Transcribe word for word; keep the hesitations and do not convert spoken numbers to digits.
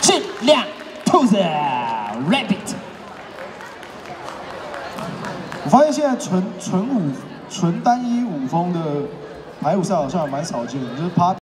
质量兔子 Rabbit。 我发现现在纯纯舞、纯单一舞风的排舞赛好像蛮少见的，就是趴。